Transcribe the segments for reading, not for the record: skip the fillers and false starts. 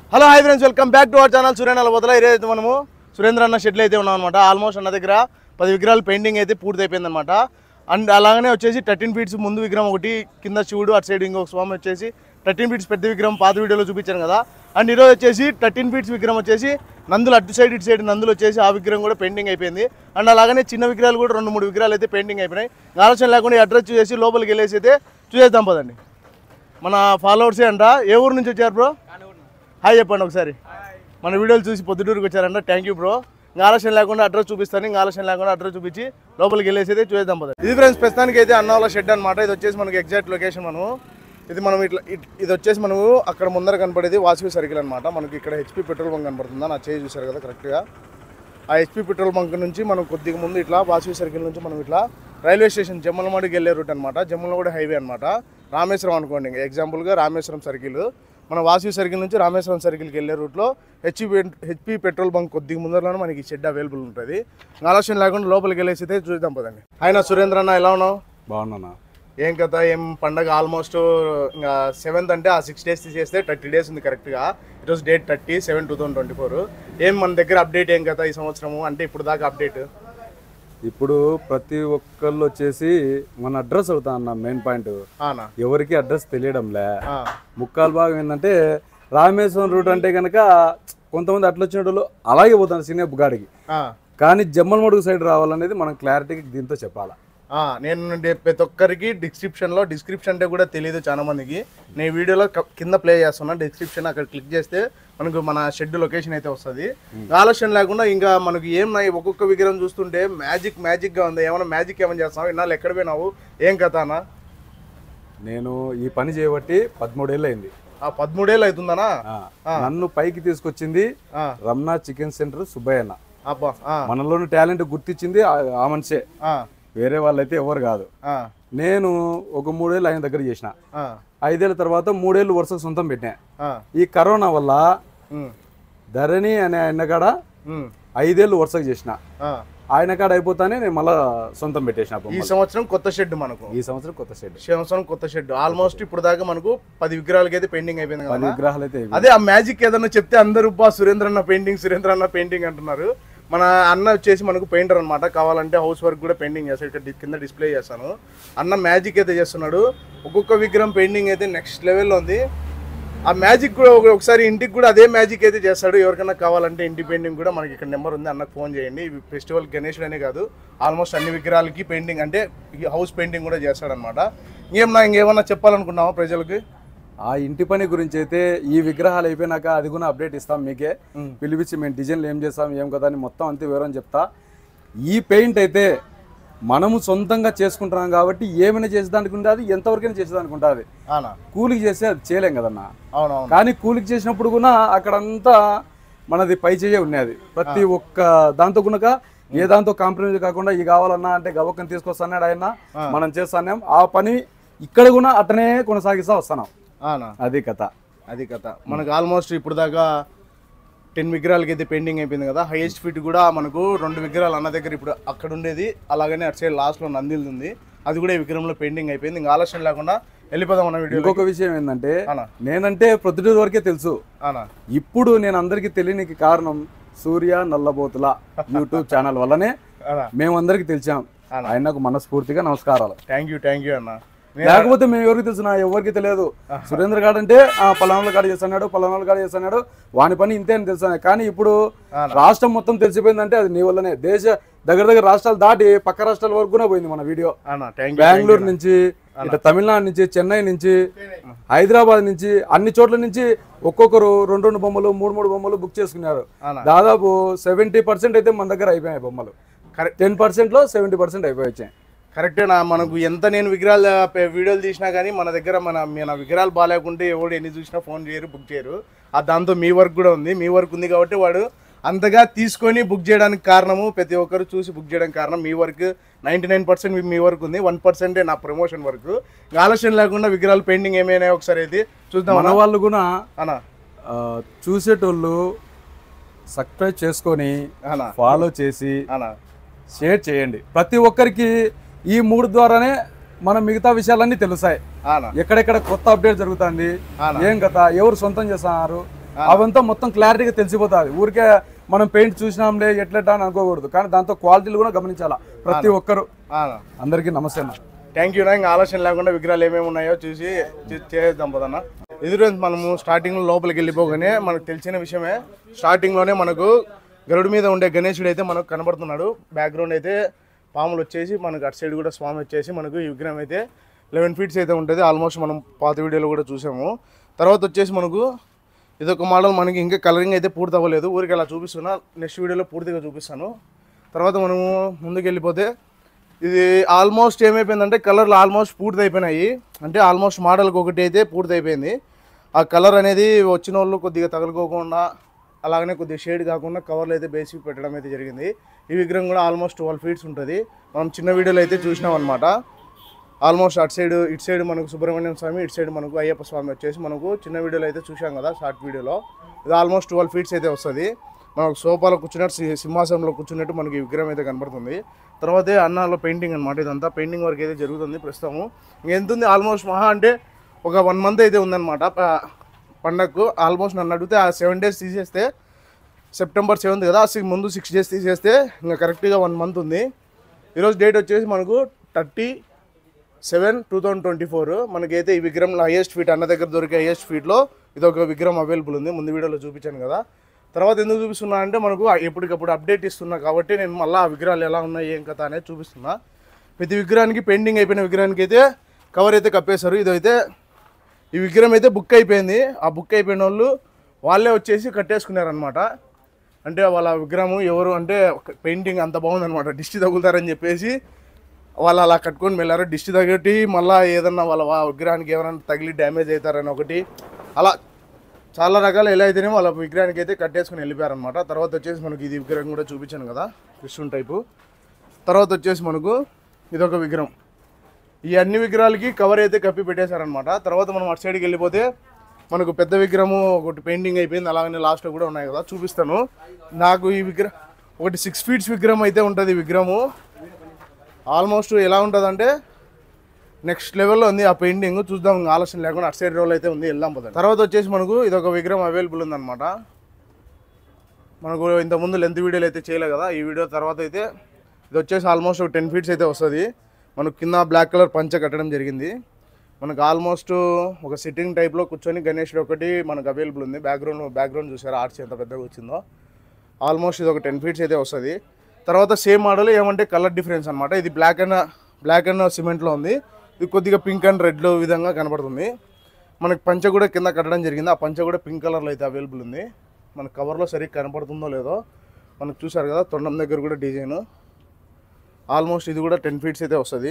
Hello hi friends, welcome back to our channel Surendra Vadala. ఈరోజు మనము సురేంద్ర అన్న షెడ్లు అయితే ఉన్నాం అనమాట. ఆల్మోస్ట్ అన్న దగ్గర 10 విగ్రహాలు పెయింటింగ్ అయితే పూర్తి అయిపోయింది అనమాట. అండ్ అలాగనే వచ్చేసి 13 ఫీట్స్ ముందు విగ్రహం ఒకటి, కింద శివుడు, అటు సైడ్ ఇంకొక స్వామి వచ్చేసి 13 ఫీట్స్ పెద్ద విగ్రహం పాత వీడియోలో చూపించాను కదా. అండ్ ఈరోజు వచ్చేసి 13 ఫీట్స్ విగ్రహం వచ్చేసి నందులు అటు సైడ్ ఇటు సైడ్ నందులు వచ్చేసి ఆ విగ్రహం కూడా పెయింటింగ్ అయిపోయింది. అండ్ అలాగనే చిన్న విగ్రహాలు కూడా 2-3 విగ్రహాలు అయితే పెయింటింగ్ అయిపోయినాయి. ఆలోచన లేకుండా అడ్రస్ చూసేసి లోపలికి వెళ్ళేసి అయితే చూసేద్దాం పదండి. మన ఫాలోవర్సే అంట. ఏ ఊరు నుంచి వచ్చారు బ్రో? హాయ్ చెప్పండి ఒకసారి. మన వీడియోలు చూసి పొద్దుటూరుకి వచ్చారంట. Thank you bro. ఇంకా ఆలస్యం లేకుండా అడ్రస్ చూపిస్తాను. ఇంకా ఆలస్యం లేకుండా అడ్రస్ చూపించి లోపలికి వెళ్ళేసి అయితే చూద్దాం పదండి. ఇది ఫ్రెండ్స్ ప్రస్తుతానికి అయితే అన్న వాళ్ళ షెడ్ అనమాట. ఇది వచ్చేసి మనకి ఎగ్జాక్ట్ లొకేషన్. మనం ఇది వచ్చేసి మనము అక్కడ ముందర కనపడేది వాసవి సర్కిల్ అనమాట. మనకి ఇక్కడ హెచ్పి పెట్రోల్ బంక్ కనపడుతుందా? నా చేయి చూసారు కదా కరెక్ట్గా. ఆ హెచ్పి పెట్రోల్ బంక్ నుంచి మనం కొద్దిగా ముందు ఇట్లా వాసవి సర్కిల్ నుంచి మనం ఇట్లా రైల్వే స్టేషన్ జమ్మలమడికి వెళ్ళే రూట్ అనమాట. జమ్మలమడి హైవే అనమాట. రామేశ్వరం అనుకోండి. ఇంకా ఎగ్జాంపుల్గా రామేశ్వరం సర్కిల్, మన వాసవి సర్కిల్ నుంచి రామేశ్వరం సర్కిల్కి వెళ్ళే రూట్లో హెచ్పి పెట్రోల్ బంక్ కొద్దిగా ముందరలోనే మనకి షెడ్ అవైలబుల్ ఉంటుంది. ఆలోచన లేకుండా లోపలికి వెళ్ళేసి అయితే చూద్దాం పదండి. ఆయన సురేంద్ర అన్న, ఎలా ఉన్నావు? బాగున్నా. ఏం కథ, ఏం పండగ? ఆల్మోస్ట్ ఇంకా 7th అంటే ఆ 6 days తీసేస్తే 30 days ఉంది కరెక్ట్గా. ఈరోజు డేట్ 30/7/2024. ఏం మన దగ్గర అప్డేట్ ఏం కథ ఈ సంవత్సరము? అంటే ఇప్పుడు దాకా అప్డేట్ ఇప్పుడు ప్రతి ఒక్కళ్ళు వచ్చేసి మన అడ్రస్ అవుతా అన్న. మెయిన్ పాయింట్ ఎవరికి అడ్రస్ తెలియడంలే. ముక్కాలు భాగం ఏంటంటే రామేశ్వరం రూట్ అంటే కనుక కొంతమంది అట్లా వచ్చిన వాళ్ళు అలాగే పోతాను సినేపు గాడికి. కానీ జమ్మలమడుగు సైడ్ రావాలనేది మనం క్లారిటీగా దీంతో చెప్పాలా. నేను ప్రతి ఒక్కరికి డిస్క్రిప్షన్ అంటే కూడా తెలియదు చాలా మందికి. నేను వీడియోలో కింద ప్లే చేస్తున్నా డిస్క్రిప్షన్. అక్కడ క్లిక్ చేస్తే మనకు మన షెడ్ లొకేషన్ అయితే వస్తుంది. ఆలోచన లేకుండా ఇంకా మనకి ఏం ఒక్కొక్క విగ్రహం చూస్తుంటే మ్యాజిక్గా ఉంది. ఏమైనా మ్యాజిక్ ఏమైనా చేస్తున్నావు? ఇన్నాళ్ళు ఎక్కడ పోయినావు? ఏం కథ అన్న? నేను ఈ పని చేయబట్టి 13 ఏళ్ళు అయింది. 13 ఏళ్ళు అవుతుందనా? నన్ను పైకి తీసుకొచ్చింది రమణ చికెన్ సెంటర్ సుబ్బయ్య అన్న. మనలోని టాలెంట్ గుర్తించింది ఆ మనిషే, వేరే వాళ్ళైతే ఎవరు కాదు. నేను ఒక 3 ఏళ్ళు ఆయన దగ్గర చేసిన. 5 ఏళ్ళ తర్వాత 3 ఏళ్ళు వరుస సొంతం పెట్టినా. ఈ కరోనా వల్ల ధరణి అనే ఆయన కాడ 5 ఏళ్ళు వరుసకు చేసిన. ఆయన కాడ అయిపోతానే నేను మళ్ళా సొంతం పెట్టేసిన. ఈ సంవత్సరం కొత్త షెడ్ మనకు. ఈ సంవత్సరం కొత్త షెడ్ ఆల్మోస్ట్ ఇప్పుడు దాకా మనకు 10 విగ్రహాలకి అయితే పెయింటింగ్ అయిపోయింది. 10 విగ్రహాలు అయితే. అదే ఆ మ్యాజిక్ ఏదన్నా చెప్తే అందరూ సురేంద్ర అన్న పెయింటింగ్ అంటున్నారు. మన అన్న వచ్చేసి మనకు పెయింటర్ అనమాట. కావాలంటే హౌస్ వర్క్ కూడా పెయింటింగ్ చేస్తాడు. ఇక్కడ కింద డిస్ప్లే చేస్తాను. అన్న మ్యాజిక్ అయితే చేస్తున్నాడు. ఒక్కొక్క విగ్రహం పెయింటింగ్ అయితే నెక్స్ట్ లెవెల్లో ఉంది. ఆ మ్యాజిక్ కూడా ఒకసారి ఇంటికి కూడా అదే మ్యాజిక్ అయితే చేస్తాడు. ఎవరికైనా కావాలంటే ఇంటి పెయింటింగ్ కూడా మనకి ఇక్కడ నెంబర్ ఉంది, అన్నకు ఫోన్ చేయండి. ఇవి ఫెస్టివల్ గణేషుడు అనే కాదు, ఆల్మోస్ట్ అన్ని విగ్రహాలకి పెయింటింగ్ అంటే హౌస్ పెయింటింగ్ కూడా చేస్తాడనమాట. ఇంకేమన్నా చెప్పాలనుకున్నావా ప్రజలకి? ఆ ఇంటి పని గురించి అయితే ఈ విగ్రహాలు అయిపోయినాక అది కూడా అప్డేట్ ఇస్తాం మీకే. పిలిపించి మేము డిజైన్లు ఏం చేస్తాం ఏం కదా అని మొత్తం అంతే వివరం చెప్తా. ఈ పెయింట్ అయితే మనము సొంతంగా చేసుకుంటున్నాం కాబట్టి ఏమైనా చేసేదానికి ఉంటుంది, ఎంతవరకైనా చేసేదానికి ఉంటుంది. కూలికి చేస్తే అది చేయలేం కదన్నా. కానీ కూలికి చేసినప్పుడు కూడా అక్కడంతా మనది పై చేయ ఉన్నది. ప్రతి ఒక్క దాంతో కనుక ఏ దాంతో కాంప్రమైజ్ కాకుండా ఈ కావాలన్నా అంటే గవక్కని తీసుకొస్తాడు ఆయన, మనం చేస్తాం. ఆ పని ఇక్కడ కూడా అట్టనే కొనసాగిస్తా వస్తున్నాం. అది కథ. మనకు ఆల్మోస్ట్ ఇప్పుడు దాకా 10 విగ్రహాలకి అయితే పెయింటింగ్ అయిపోయింది కదా. హైయెస్ట్ ఫీట్ కూడా మనకు 2 విగ్రహాలు అన్న దగ్గర ఇప్పుడు అక్కడ ఉండేది. అలాగనే అటు సైడ్ లాస్ట్లో నందిల్ది ఉంది, అది కూడా ఈ విగ్రహంలో పెయింటింగ్ అయిపోయింది. ఇంకా ఆలస్యం లేకుండా వెళ్ళిపోదాం అన్న వీడియో. ఇంకొక విషయం ఏంటంటే నేనంటే ప్రొద్దుటూరు వరకే తెలుసు. ఇప్పుడు నేను అందరికి తెలియనికి కారణం సూర్య నల్లబోతుల యూట్యూబ్ ఛానల్ వల్లనే మేమందరికి తెలిసాం. ఆయనకు మనస్ఫూర్తిగా నమస్కారాలు. థ్యాంక్ యూ అన్న. లేకపోతే మేము ఎవరికి తెలుసు? ఎవరికి తెలియదు. సురేంద్ర గారు అంటే పలానాల కాడ చేస్తున్నాడు, వాని పని ఇంతే అని తెలుసు. కానీ ఇప్పుడు రాష్ట్రం మొత్తం తెలిసిపోయిందంటే అది నీ వల్లనే. దగ్గర రాష్ట్రాలు దాటి పక్క రాష్ట్రాల వరకు కూడా పోయింది మన వీడియో. బెంగళూరు నుంచి, ఇట్లా తమిళనాడు నుంచి, చెన్నై నుంచి, హైదరాబాద్ నుంచి, అన్ని చోట్ల నుంచి ఒక్కొక్కరు 2 బొమ్మలు 3 బొమ్మలు బుక్ చేసుకున్నారు. దాదాపు 70% అయితే మన దగ్గర అయిపోయాయి బొమ్మలు. 10%లో 70% అయిపోయాయి. కరెక్టేనా? మనకు ఎంత నేను విగ్రహాలు వీడియోలు తీసినా కానీ మన దగ్గర మన విగ్రహాలు బాగాలేకుంటే ఎవడు ఎన్ని చూసినా ఫోన్ చేయరు, బుక్ చేయరు. దాంతో మీ వర్క్ కూడా ఉంది. మీ వర్క్ ఉంది కాబట్టి వాడు అంతగా తీసుకొని బుక్ చేయడానికి కారణము, ప్రతి ఒక్కరు చూసి బుక్ చేయడానికి కారణం మీ వర్క్. 99% మీ వర్క్ ఉంది, 1% నా ప్రమోషన్ వర్క్. ఆలస్యం లేకుండా విగ్రహాలు పెయింటింగ్ ఏమైనా ఒకసారి అయితే చూద్దాం. మన వాళ్ళు కూడా చూసేటోళ్ళు సబ్స్క్రైబ్ చేసుకొని ఫాలో చేసి షేర్ చేయండి. ప్రతి ఒక్కరికి ఈ 3 ద్వారానే మన మిగతా విషయాలన్నీ తెలుస్తాయి. ఎక్కడెక్కడ కొత్త అప్డేట్ జరుగుతుంది, ఏం కథ, ఎవరు సొంతం చేస్తున్నారు, అవంతా మొత్తం క్లారిటీగా తెలిసిపోతుంది. ఊరికే మనం పెయింట్ చూసినాంలే ఎట్లెట్లా అని అనుకోకూడదు, కానీ దాంతో క్వాలిటీలు కూడా గమనించాలా ప్రతి ఒక్కరు. అందరికీ నమస్తే అన్న. థ్యాంక్ యూ నా. ఇంకా ఆలోచన లేకుండా విగ్రహాలు ఏమేమి ఉన్నాయో చూసి చేద్దాం పదన్న. ఎదురు మనము స్టార్టింగ్లో లోపలికి వెళ్ళిపోగానే మనకు తెలిసిన విషయమే, స్టార్టింగ్లోనే మనకు గరుడు మీద ఉండే గణేశుడు అయితే మనకు కనబడుతున్నాడు. బ్యాక్గ్రౌండ్ అయితే పాములు వచ్చేసి మనకు అటు సైడ్ కూడా స్వామి వచ్చేసి మనకు ఈ విగ్రహం అయితే 11 ఫీట్స్ అయితే ఉంటుంది. ఆల్మోస్ట్ మనం పాత వీడియోలో కూడా చూసాము. తర్వాత వచ్చేసి మనకు ఇదొక మోడల్, మనకి ఇంకా కలరింగ్ అయితే పూర్తి అవ్వలేదు, ఊరికి అలా చూపిస్తున్నా. నెక్స్ట్ వీడియోలో పూర్తిగా చూపిస్తాను. తర్వాత మనము ముందుకు వెళ్ళిపోతే ఇది ఆల్మోస్ట్ ఏమైపోయిందంటే కలర్లు ఆల్మోస్ట్ పూర్తి అయిపోయినాయి. అంటే ఆల్మోస్ట్ మోడల్కి ఒకటి అయితే పూర్తి అయిపోయింది. ఆ కలర్ అనేది వచ్చిన వాళ్ళు కొద్దిగా తగులుకోకుండా అలాగనే కొద్దిగా షేడ్ కాకుండా కవర్లు అయితే బేసిక్ పెట్టడం అయితే జరిగింది. ఈ విగ్రహం కూడా ఆల్మోస్ట్ 12 ఫీట్స్ ఉంటుంది. మనం చిన్న వీడియోలో అయితే చూసినాం అనమాట. ఆల్మోస్ట్ అటు సైడ్ ఇటు సైడ్ మనకు సుబ్రహ్మణ్యం స్వామి, ఇటు సైడ్ మనకు అయ్యప్ప స్వామి వచ్చేసి మనకు చిన్న వీడియోలో అయితే చూసాం కదా, షార్ట్ వీడియోలో. ఇది ఆల్మోస్ట్ 12 ఫీట్స్ అయితే వస్తుంది. మనకు సోఫాలో కూర్చున్నట్టు సింహాసనంలో కూర్చున్నట్టు మనకి విగ్రహం అయితే కనబడుతుంది. తర్వాతే అన్నాలో పెయింటింగ్ అనమాట. ఇదంతా పెయింటింగ్ వర్క్ అయితే జరుగుతుంది ప్రస్తుతము. ఇంకెంత ఉంది ఆల్మోస్ట్ మహా అంటే ఒక 1 మంత్ అయితే ఉందన్నమాట పండగకు. ఆల్మోస్ట్ నన్ను అడిగితే ఆ 7 డేస్ తీసేస్తే, సెప్టెంబర్ 7th కదా, ముందు 6 డేస్ తీసేస్తే ఇంకా కరెక్ట్గా 1 మంత్ ఉంది. ఈరోజు డేట్ వచ్చేసి మనకు 30/7/2024. మనకైతే ఈ విగ్రహంలో హైయెస్ట్ ఫీట్ అన్న దగ్గర దొరికే హైయెస్ట్ ఫీట్లో ఇది ఒక విగ్రహం అవైలబుల్ ఉంది. ముందు వీడియోలో చూపించాను కదా. తర్వాత ఎందుకు చూపిస్తున్నా అంటే మనకు ఎప్పటికప్పుడు అప్డేట్ ఇస్తున్నా కాబట్టి నేను మళ్ళీ ఆ విగ్రహాలు ఎలా ఉన్నాయి ఏం కథ అనేది చూపిస్తున్నా. ప్రతి విగ్రహానికి పెయింటింగ్ అయిపోయిన విగ్రహానికి అయితే కవర్ అయితే కప్పేశారు. ఇదైతే ఈ విగ్రహం అయితే బుక్ అయిపోయింది. ఆ బుక్ అయిపోయిన వాళ్ళే వచ్చేసి కట్టేసుకున్నారనమాట. అంటే వాళ్ళ విగ్రహం ఎవరు అంటే పెయింటింగ్ అంత బాగుందనమాట, దిష్టి తగులుతారని చెప్పేసి వాళ్ళు అలా కట్టుకొని వెళ్ళారు. దిష్టి తగ్గటి మళ్ళీ ఏదన్నా వాళ్ళ విగ్రహానికి ఎవరైనా తగిలి డ్యామేజ్ అవుతారని ఒకటి, అలా చాలా రకాలు ఎలా అయితేనే వాళ్ళ విగ్రహానికి అయితే కట్టేసుకుని వెళ్ళిపోయారనమాట. తర్వాత వచ్చేసి మనకి ఇది విగ్రహం కూడా చూపించాను కదా, కృష్ణుని టైపు. తర్వాత వచ్చేసి మనకు ఇదొక విగ్రహం. ఈ అన్ని విగ్రహాలకి కవర్ అయితే కప్పి పెట్టేశారనమాట. తర్వాత మనం అటు సైడ్కి వెళ్ళిపోతే మనకు పెద్ద విగ్రహము ఒకటి పెయింటింగ్ అయిపోయింది, అలాగనే లాస్ట్లో కూడా ఉన్నాయి కదా, చూపిస్తాను. నాకు ఈ విగ్రహం ఒకటి 6 ఫీట్స్ విగ్రహం అయితే ఉంటుంది. ఈ విగ్రహము ఆల్మోస్ట్ ఎలా ఉంటుందంటే నెక్స్ట్ లెవెల్లో ఉంది. ఆ పెయింటింగ్ చూద్దాం, ఆలోచన లేకుండా అటు సైడ్ రోల్ అయితే ఉంది, వెళ్దాం పోతాం. తర్వాత వచ్చేసి మనకు ఇదొక విగ్రహం అవైలబుల్ ఉందన్నమాట. మనకు ఇంతకుముందు లెంత్ వీడియోలు అయితే చేయలే కదా, ఈ వీడియో తర్వాత అయితే ఇది వచ్చేసి ఆల్మోస్ట్ ఒక 10 ఫీట్స్ అయితే వస్తుంది. మనకు కింద బ్లాక్ కలర్ పంచ కట్టడం జరిగింది. మనకు ఆల్మోస్ట్ ఒక సిట్టింగ్ టైప్లో కూర్చొని గణేషుడు ఒకటి మనకు అవైలబుల్ ఉంది. బ్యాక్గ్రౌండ్ చూసారా ఆర్చ్ ఎంత పెద్దగా వచ్చిందో. ఆల్మోస్ట్ ఇది ఒక 10 ఫీట్స్ అయితే వస్తుంది. తర్వాత సేమ్ మోడల్ ఏమంటే కలర్ డిఫరెన్స్ అనమాట. ఇది బ్లాక్ అండ్ సిమెంట్లో ఉంది, ఇది కొద్దిగా పింక్ అండ్ రెడ్ విధంగా కనబడుతుంది. మనకి పంచ కూడా కింద కట్టడం జరిగింది. ఆ పంచ కూడా పింక్ కలర్లో అయితే అవైలబుల్ ఉంది. మన కవర్లో సరిగ్గా కనపడుతుందో లేదో మనకు చూసారు కదా, తొండం దగ్గర కూడా డిజైన్. ఆల్మోస్ట్ ఇది కూడా 10 ఫీట్స్ అయితే వస్తుంది.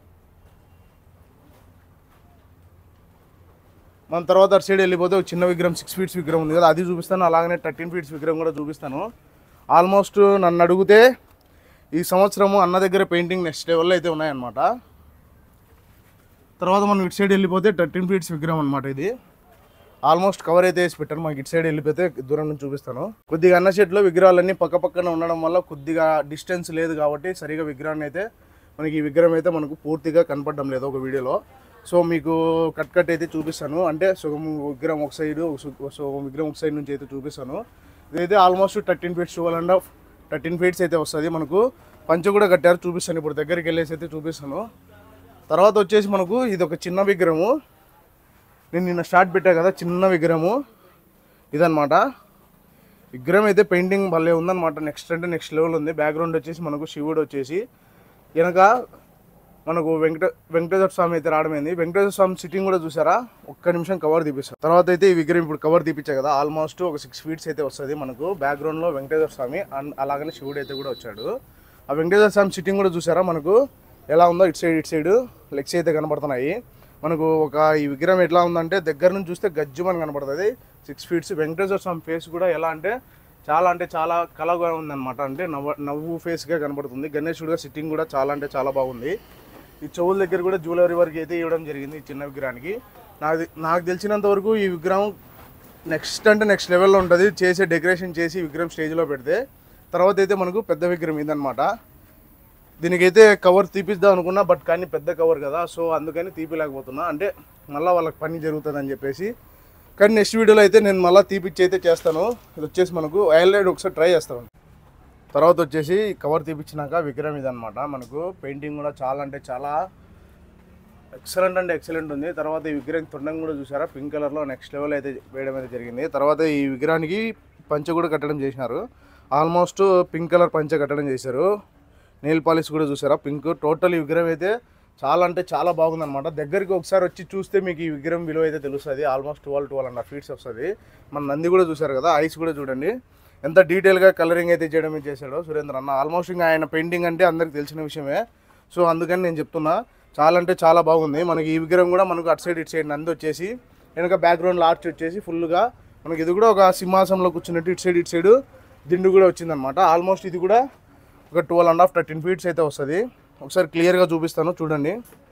మన తర్వాత అటు సైడ్ వెళ్ళిపోతే ఒక చిన్న విగ్రహం 6 ఫీట్స్ విగ్రహం ఉంది కదా, అది చూపిస్తాను. అలాగనే 13 ఫీట్స్ విగ్రహం కూడా చూపిస్తాను. ఆల్మోస్ట్ నన్ను అడిగితే ఈ సంవత్సరము అన్న దగ్గర పెయింటింగ్ నెక్స్ట్ లెవెల్లో అయితే ఉన్నాయన్నమాట. తర్వాత మనం ఇటు సైడ్ వెళ్ళిపోతే 13 ఫీట్స్ విగ్రహం అనమాట. ఇది ఆల్మోస్ట్ కవర్ అయితే వేసి పెట్టాను. మనకి ఇటు సైడ్ వెళ్ళిపోతే దూరం నుంచి చూపిస్తాను. కొద్దిగా అన్న చెట్లు విగ్రహాలన్నీ పక్క పక్కన ఉండడం వల్ల కొద్దిగా డిస్టెన్స్ లేదు కాబట్టి సరిగా విగ్రహాన్ని అయితే మనకి ఈ విగ్రహం అయితే మనకు పూర్తిగా కనపడడం లేదు ఒక వీడియోలో. సో మీకు కట్ అయితే చూపిస్తాను. అంటే సగం విగ్రహం ఒక సైడ్, సగం విగ్రహం ఒక సైడ్ నుంచి అయితే చూపిస్తాను. ఇదైతే ఆల్మోస్ట్ 13 ఫీట్స్ 13 ఫీట్స్ అయితే వస్తుంది. మనకు పంచ కూడా కట్టారు, చూపిస్తాను. ఇప్పుడు దగ్గరికి వెళ్ళేసి అయితే చూపిస్తాను. తర్వాత వచ్చేసి మనకు ఇది ఒక చిన్న విగ్రహము. నేను నిన్న స్టార్ట్ పెట్టా కదా, చిన్న విగ్రహము ఇదనమాట. విగ్రహం అయితే పెయింటింగ్ భలే ఉందన్నమాట. నెక్స్ట్ లెవెల్ ఉంది. బ్యాక్గ్రౌండ్ వచ్చేసి మనకు శివుడు వచ్చేసి, వెనక మనకు వెంకటేశ్వర స్వామి అయితే రావడమైంది. వెంకటేశ్వర స్వామి సిట్టింగ్ కూడా చూసారా, ఒక్క నిమిషం కవర్ తీపిస్తాను. తర్వాత అయితే ఈ విగ్రహం ఇప్పుడు కవర్ తీపించా కదా, ఆల్మోస్ట్ ఒక 6 ఫీట్స్ అయితే వస్తుంది. మనకు బ్యాక్గ్రౌండ్లో వెంకటేశ్వర స్వామి అండ్ అలాగనే శివుడు అయితే కూడా వచ్చాడు. ఆ వెంకటేశ్వర స్వామి సిట్టింగ్ కూడా చూసారా మనకు ఎలా ఉందో. ఇటు సైడ్ లెగ్స్ అయితే కనబడుతున్నాయి మనకు. ఈ విగ్రహం ఎట్లా ఉందంటే దగ్గర నుంచి చూస్తే గజ్జుమని కనబడుతుంది. 6 ఫీట్స్. వెంకటేశ్వర స్వామి ఫేస్ కూడా ఎలా అంటే చాలా కళగా ఉందన్నమాట. అంటే నవ్వు ఫేస్గా కనబడుతుంది. గణేశుడిగా సిట్టింగ్ కూడా చాలా బాగుంది. ఈ చెవుల దగ్గర కూడా జ్యువెలరీ వరకు అయితే ఇవ్వడం జరిగింది ఈ చిన్న విగ్రహానికి. నాకు తెలిసినంత వరకు ఈ విగ్రహం నెక్స్ట్ లెవెల్లో ఉంటుంది. డెకరేషన్ చేసి విగ్రహం స్టేజ్లో పెడితే తర్వాత అయితే మనకు పెద్ద విగ్రహం ఇదనమాట. దీనికైతే కవర్ తీపిద్దాం అనుకున్నా, బట్ కానీ పెద్ద కవర్ కదా, సో అందుకని తీపిలేకపోతున్నా. అంటే మళ్ళీ వాళ్ళకి పని జరుగుతుంది అని చెప్పేసి కానీ నెక్స్ట్ వీడియోలో అయితే నేను మళ్ళీ తీపిచ్చి అయితే చేస్తాను. ఇది వచ్చేసి మనకు ఆయిల్ ఒకసారి ట్రై చేస్తాను. తర్వాత వచ్చేసి కవర్ తీపిచ్చినాక విగ్రహం ఇదనమాట. మనకు పెయింటింగ్ కూడా చాలా అంటే చాలా ఎక్సలెంట్ అంటే ఎక్సలెంట్ ఉంది. తర్వాత ఈ విగ్రహం తొండం కూడా చూసారా, పింక్ కలర్లో నెక్స్ట్ లెవెల్ అయితే వేయడం అయితే జరిగింది. తర్వాత ఈ విగ్రహానికి పంచె కూడా కట్టడం చేసినారు. ఆల్మోస్ట్ పింక్ కలర్ పంచె కట్టడం చేశారు. నెయిల్ పాలిష్ కూడా చూసారా పింక్. టోటల్ ఈ విగ్రహం అయితే చాలా అంటే చాలా బాగుందన్నమాట. దగ్గరికి ఒకసారి వచ్చి చూస్తే మీకు ఈ విగ్రహం విలువ అయితే తెలుస్తుంది. ఆల్మోస్ట్ 12.5 ఫీట్స్ వస్తుంది. మన నంది కూడా చూసారు కదా, ఐస్ కూడా చూడండి ఎంత డీటెయిల్గా కలరింగ్ అయితే చేయడం చేశాడో సురేంద్ర అన్న. ఆల్మోస్ట్ ఇంకా ఆయన పెయింటింగ్ అంటే అందరికి తెలిసిన విషయమే. సో అందుకని నేను చెప్తున్నా, చాలా అంటే చాలా బాగుంది. మనకి ఈ విగ్రహం కూడా మనకు అటు సైడ్ ఇటు సైడ్ నంది వచ్చేసి వెనక బ్యాక్గ్రౌండ్లో ఆర్చ్ వచ్చేసి ఫుల్గా మనకి ఇది కూడా ఒక సింహాసనంలో కూర్చున్నట్టు ఇటు సైడ్ దిండు కూడా వచ్చిందనమాట. ఆల్మోస్ట్ ఇది కూడా ఒక 12.5 13 ఫీట్స్ అయితే వస్తుంది. ఒకసారి క్లియర్గా చూపిస్తాను చూడండి.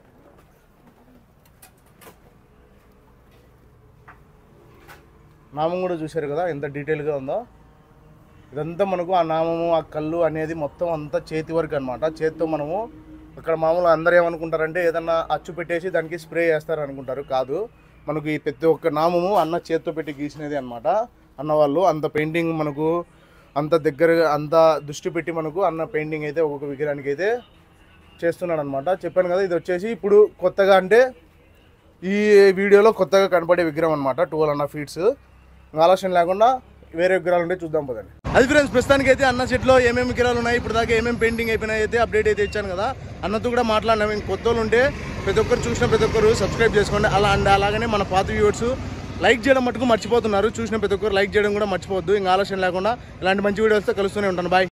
నామం కూడా చూశారు కదా ఎంత డీటెయిల్గా ఉందో. ఇదంతా మనకు ఆ నామము ఆ కళ్ళు అనేది మొత్తం అంతా చేతి వర్క్ అనమాట. చేతితో మనము అక్కడ మామూలుగా అందరూ ఏమనుకుంటారంటే ఏదన్నా అచ్చు పెట్టేసి దానికి స్ప్రే చేస్తారు అనుకుంటారు. కాదు, మనకు ఈ ప్రతి ఒక్క నామము అన్న చేతితో పెట్టి గీసినది అనమాట. అన్నవాళ్ళు అంత పెయింటింగ్ మనకు అంత దగ్గరగా అంత దృష్టి పెట్టి మనకు అన్న పెయింటింగ్ అయితే ఒక్కొక్క విగ్రహానికి అయితే చేస్తున్నాడు అనమాట. చెప్పాను కదా, ఇది వచ్చేసి ఇప్పుడు కొత్తగా అంటే ఈ వీడియోలో కొత్తగా కనపడే విగ్రహం అనమాట. 12.5 ఫీట్స్. ఆలోచన లేకుండా వేరే విగ్రహాలు ఉంటే చూద్దాం పదండి. అది ఫ్రెండ్స్, ప్రస్తుతానికి అయితే అన్న సెట్లో ఏమేమి విగ్రహాలు ఉన్నాయి, ఇప్పుడు దాకా ఏమేమి పెయింటింగ్ అయిపోయినాయి అయితే అప్డేట్ అయితే ఇచ్చాను కదా. అన్నతో కూడా మాట్లాడినాము. ఇంక కొత్త వాళ్ళు ఉంటే ప్రతి ఒక్కరు చూసిన ప్రతి ఒక్కరు సబ్స్క్రైబ్ చేసుకోండి. అలాగనే మన పాత వ్యూవర్స్ లైక్ చేయడం మటుకు మర్చిపోతున్నారు. చూసిన ప్రతి ఒక్కరు లైక్ చేయడం కూడా మర్చిపోవద్దు. ఇంకా ఆలోచన లేకుండా ఇలాంటి మంచి వీడియోస్తో కలుస్తూనే ఉంటాను. బాయ్.